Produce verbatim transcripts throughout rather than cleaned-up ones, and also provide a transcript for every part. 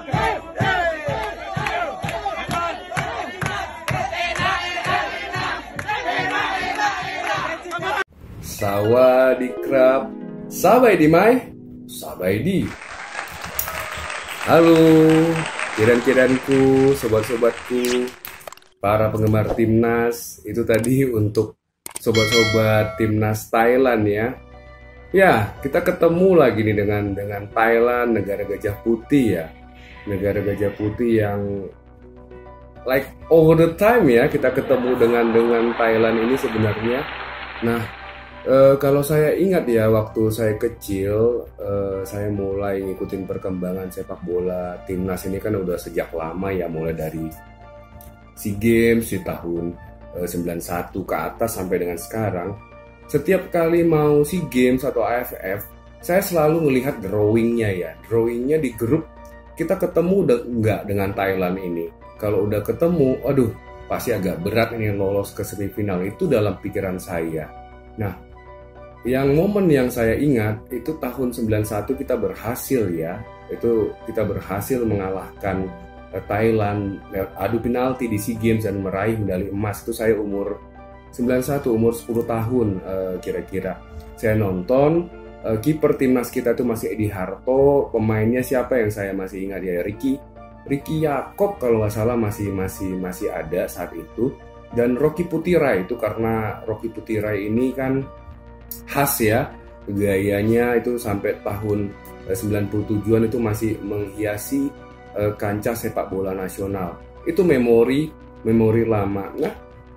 Sawadee-krap, sabai di mai, sabai di. Halo, kiran-kiranku, sobat-sobatku, para penggemar timnas. Itu tadi untuk sobat-sobat timnas Thailand ya. Ya, kita ketemu lagi nih dengan dengan Thailand, negara gajah putih ya. Negara gajah putih yang like over the time ya, kita ketemu dengan dengan Thailand ini sebenarnya. Nah, Uh, kalau saya ingat ya, waktu saya kecil, uh, saya mulai ngikutin perkembangan sepak bola timnas ini kan udah sejak lama ya, mulai dari SEA Games di tahun uh, sembilan puluh satu ke atas sampai dengan sekarang. Setiap kali mau SEA Games atau A F F, saya selalu melihat drawingnya ya, drawingnya di grup kita ketemu de- nggak dengan Thailand ini. Kalau udah ketemu, aduh pasti agak berat ini lolos ke semifinal, itu dalam pikiran saya. Nah, yang momen yang saya ingat itu tahun sembilan puluh satu kita berhasil ya. Itu kita berhasil mengalahkan uh, Thailand lewat adu penalti di SEA Games dan meraih medali emas. Itu saya umur sembilan puluh satu, umur sepuluh tahun uh, kira-kira. Saya nonton, uh, kiper timnas kita itu masih Edi Harto, pemainnya siapa yang saya masih ingat ya, Ricky Ricky Yakob kalau nggak salah masih masih masih ada saat itu. Dan Rocky Putirai, itu karena Rocky Putirai ini kan khas ya, gayanya itu sampai tahun sembilan puluh tujuhan itu masih menghiasi uh, kancah sepak bola nasional. Itu memori memori lama. Nah,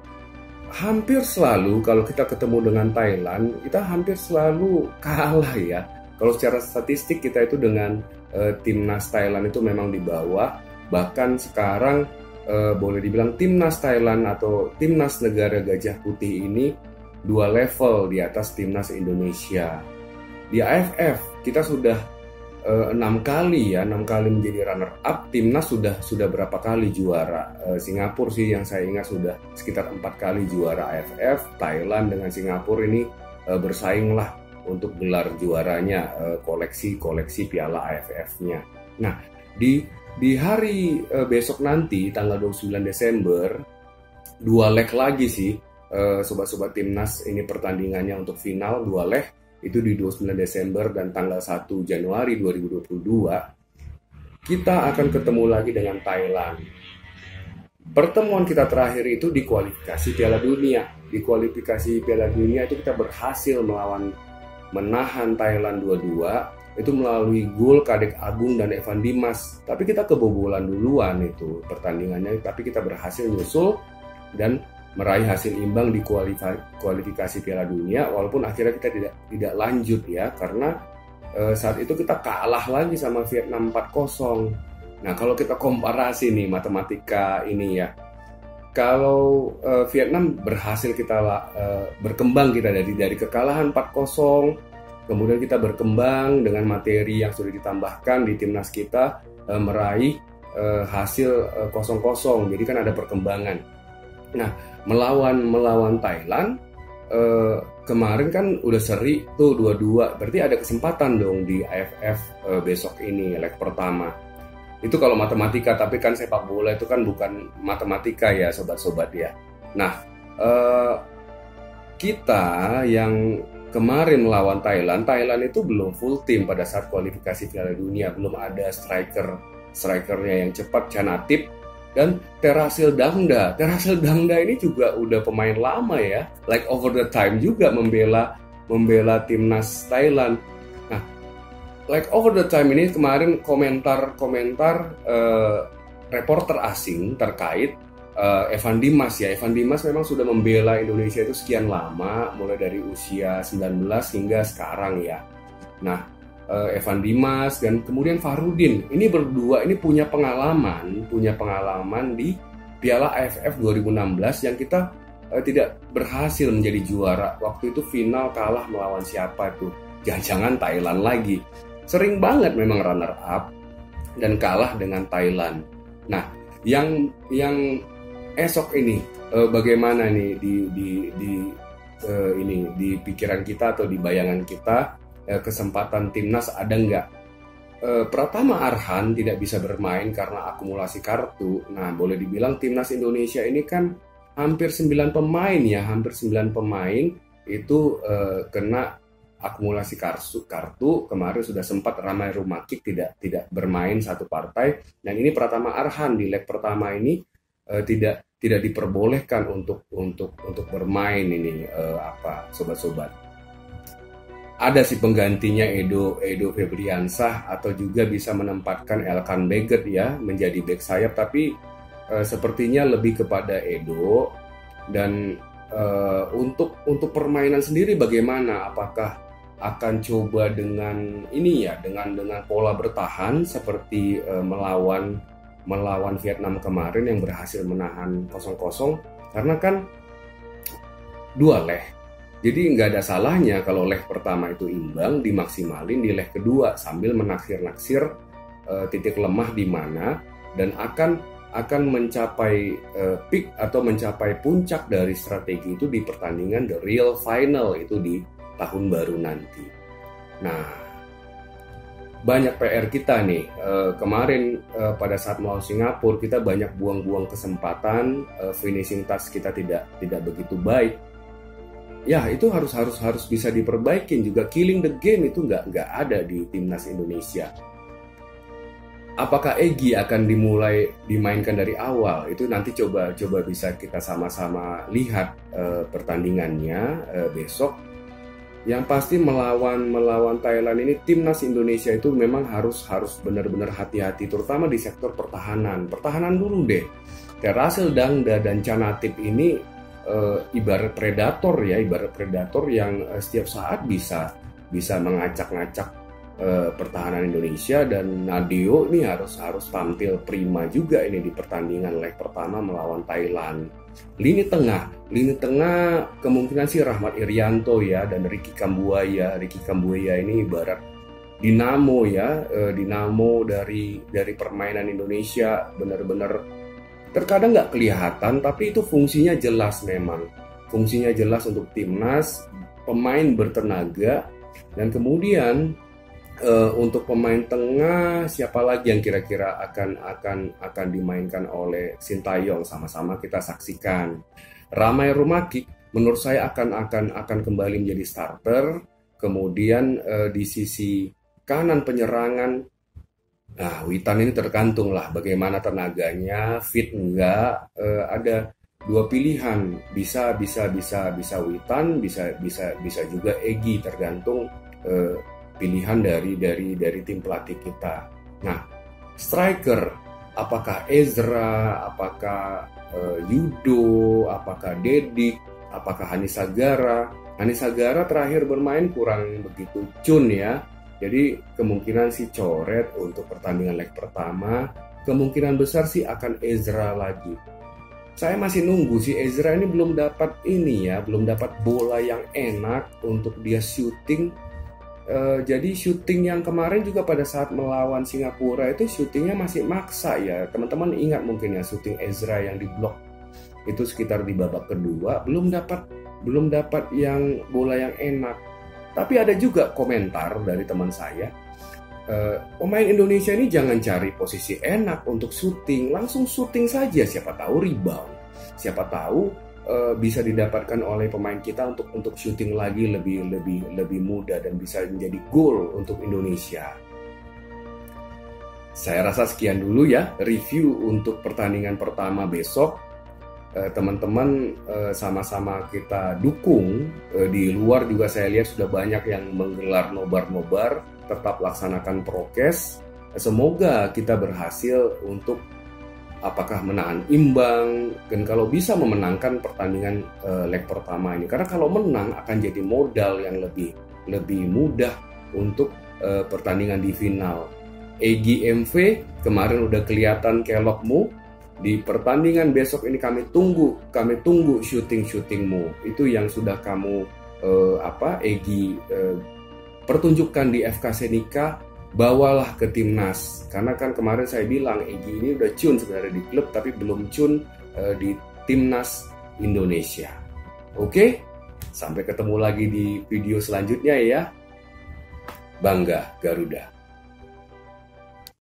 hampir selalu kalau kita ketemu dengan Thailand, kita hampir selalu kalah ya. Kalau secara statistik kita itu dengan uh, timnas Thailand itu memang di bawah. Bahkan sekarang uh, boleh dibilang timnas Thailand atau timnas negara gajah putih ini dua level di atas timnas Indonesia. Di A F F kita sudah uh, enam kali ya, enam kali menjadi runner up. Timnas sudah sudah berapa kali juara? Uh, Singapura sih yang saya ingat sudah sekitar empat kali juara A F F. Thailand dengan Singapura ini uh, bersaing lah untuk gelar juaranya, uh, koleksi-koleksi piala A F F-nya. Nah, di di hari uh, besok nanti tanggal dua puluh sembilan Desember, dua leg lagi sih. Uh, sobat-sobat timnas ini pertandingannya untuk final dua leg itu di dua puluh sembilan Desember dan tanggal satu Januari dua ribu dua puluh dua kita akan ketemu lagi dengan Thailand. Pertemuan kita terakhir itu di kualifikasi Piala Dunia. Di kualifikasi Piala Dunia itu kita berhasil melawan menahan Thailand dua dua itu melalui gol Kadek Agung dan Evan Dimas. Tapi kita kebobolan duluan itu pertandingannya, tapi kita berhasil nyusul dan meraih hasil imbang di kualifikasi Piala Dunia, walaupun akhirnya kita tidak tidak lanjut ya, karena e, saat itu kita kalah lagi sama Vietnam empat kosong. Nah, kalau kita komparasi nih matematika ini ya, kalau e, Vietnam berhasil kita e, berkembang kita dari dari kekalahan empat kosong, kemudian kita berkembang dengan materi yang sudah ditambahkan di timnas kita, e, meraih e, hasil e, kosong kosong, jadi kan ada perkembangan. Nah, melawan melawan Thailand eh, kemarin kan udah seri tuh dua dua, berarti ada kesempatan dong di A F F eh, besok ini leg pertama. Itu kalau matematika, tapi kan sepak bola itu kan bukan matematika ya sobat-sobat ya. Nah, eh, kita yang kemarin melawan Thailand, Thailand itu belum full team pada saat kualifikasi Piala Dunia, belum ada striker strikernya yang cepat, Chanatip dan Terasil Dangda. Terasil Dangda ini juga udah pemain lama ya, like over the time juga membela membela timnas Thailand. Nah, like over the time ini kemarin komentar-komentar uh, reporter asing terkait uh, Evan Dimas ya. Evan Dimas memang sudah membela Indonesia itu sekian lama, mulai dari usia sembilan belas hingga sekarang ya. Nah, Evan Dimas dan kemudian Farudin, ini berdua ini punya pengalaman, punya pengalaman di Piala A F F dua ribu enam belas yang kita uh, tidak berhasil menjadi juara. Waktu itu final kalah melawan siapa tuh? Jangan-jangan Thailand lagi. Sering banget memang runner up dan kalah dengan Thailand. Nah, yang yang esok ini uh, bagaimana nih di di di uh, ini di pikiran kita atau di bayangan kita? Kesempatan timnas ada nggak? eh, Pratama Arhan tidak bisa bermain karena akumulasi kartu. Nah, boleh dibilang timnas Indonesia ini kan hampir sembilan pemain ya, hampir sembilan pemain itu eh, kena akumulasi kartu. Kartu kemarin sudah sempat Ramai Rumakik tidak tidak bermain satu partai, dan ini Pratama Arhan di leg pertama ini eh, tidak tidak diperbolehkan untuk untuk untuk bermain ini eh, apa sobat-sobat. Ada sih penggantinya Edo Edo Febriansah atau juga bisa menempatkan Elkan Baggett ya menjadi back sayap, tapi eh, sepertinya lebih kepada Edo. Dan eh, untuk untuk permainan sendiri bagaimana? Apakah akan coba dengan ini ya dengan dengan pola bertahan seperti eh, melawan melawan Vietnam kemarin yang berhasil menahan kosong kosong, karena kan dua leg. Jadi nggak ada salahnya kalau leg pertama itu imbang, dimaksimalin di leg kedua sambil menaksir-naksir uh, titik lemah di mana, dan akan akan mencapai uh, peak atau mencapai puncak dari strategi itu di pertandingan the real final itu di tahun baru nanti. Nah, banyak P R kita nih. Uh, kemarin uh, pada saat melawan Singapura kita banyak buang-buang kesempatan, uh, finishing touch kita tidak tidak begitu baik. Ya, itu harus harus harus bisa diperbaikin juga. Killing the game itu nggak nggak ada di timnas Indonesia. Apakah Egy akan dimulai dimainkan dari awal? Itu nanti coba coba bisa kita sama-sama lihat uh, pertandingannya uh, besok. Yang pasti melawan melawan Thailand ini timnas Indonesia itu memang harus harus benar-benar hati-hati, terutama di sektor pertahanan. Pertahanan dulu deh. Terasil Dangda dan Canatip ini Uh, ibarat predator ya, ibarat predator yang uh, setiap saat bisa bisa mengacak-ngacak uh, pertahanan Indonesia, dan Nadeo ini harus harus tampil prima juga ini di pertandingan leg pertama melawan Thailand. Lini tengah, lini tengah kemungkinan sih Rahmat Irianto ya dan Ricky Kambuaya. Ricky Kambuaya ini ibarat dinamo ya, uh, dinamo dari dari permainan Indonesia, benar-benar terkadang nggak kelihatan, tapi itu fungsinya jelas memang. Fungsinya jelas untuk timnas, pemain bertenaga, dan kemudian e, untuk pemain tengah siapa lagi yang kira-kira akan akan akan dimainkan oleh Sintayong, sama-sama kita saksikan. Ramai Rumakik menurut saya akan akan akan kembali menjadi starter. Kemudian e, di sisi kanan penyerangan, nah, Witan ini tergantung lah bagaimana tenaganya, fit enggak. E, ada dua pilihan, bisa bisa bisa bisa Witan, bisa bisa bisa juga Egy, tergantung e, pilihan dari dari dari tim pelatih kita. Nah, striker apakah Ezra, apakah e, Yudo, apakah Dedik, apakah Hanis Sagara? Hanis Sagara terakhir bermain kurang begitu cun ya. Jadi kemungkinan sih coret untuk pertandingan leg pertama. Kemungkinan besar sih akan Ezra lagi. Saya masih nunggu sih, Ezra ini belum dapat ini ya, belum dapat bola yang enak untuk dia syuting. E, jadi syuting yang kemarin juga pada saat melawan Singapura itu syutingnya masih maksa ya. Teman-teman ingat mungkin ya syuting Ezra yang diblok itu sekitar di babak kedua, belum dapat belum dapat yang bola yang enak. Tapi ada juga komentar dari teman saya, e, pemain Indonesia ini jangan cari posisi enak untuk syuting, langsung syuting saja, siapa tahu rebound, siapa tahu e, bisa didapatkan oleh pemain kita untuk untuk syuting lagi lebih lebih lebih mudah dan bisa menjadi gol untuk Indonesia. Saya rasa sekian dulu ya review untuk pertandingan pertama besok. Teman-teman sama-sama kita dukung. Di luar juga saya lihat sudah banyak yang menggelar nobar-nobar, tetap laksanakan prokes. Semoga kita berhasil untuk apakah menahan imbang, dan kalau bisa memenangkan pertandingan leg pertama ini, karena kalau menang akan jadi modal yang lebih lebih mudah untuk pertandingan di final. Egy M V kemarin udah kelihatan kelokmu. Di pertandingan besok ini kami tunggu, kami tunggu syuting-syutingmu. Itu yang sudah kamu eh, apa, Egy eh, pertunjukkan di F K Senika, bawalah ke timnas. Karena kan kemarin saya bilang Egy ini udah cun sebenarnya di klub, tapi belum cun eh, di timnas Indonesia. Oke, sampai ketemu lagi di video selanjutnya ya. Bangga Garuda.